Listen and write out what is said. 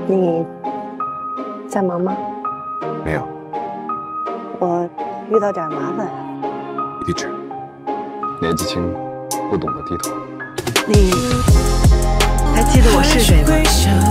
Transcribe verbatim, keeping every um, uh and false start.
你在忙吗？ 没有。 我遇到点麻烦。 地址。年纪轻，不懂得低头。 你还记得我是谁吗？